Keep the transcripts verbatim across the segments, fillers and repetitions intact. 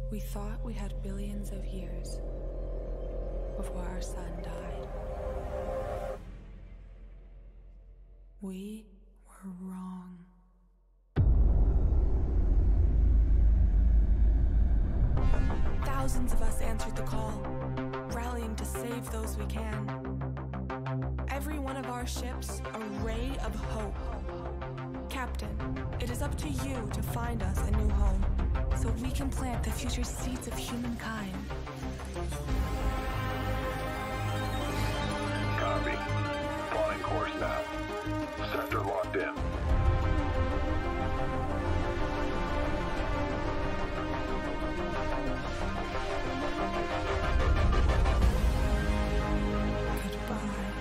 We thought we had billions of years before our sun died. We were wrong. Thousands of us answered the call, rallying to save those we can. Every one of our ships a ray of hope. Captain, it is up to you to find us a new home, so we can plant the future seeds of humankind. Copy. Plotting course now. Sector locked in. Goodbye.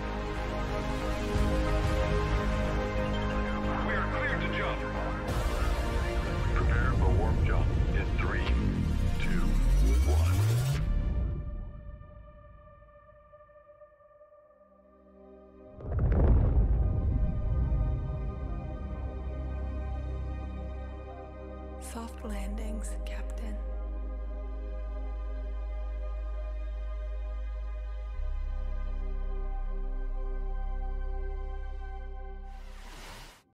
We are cleared to jump. Prepare for warp jump in three, two, one. Soft landings, Captain.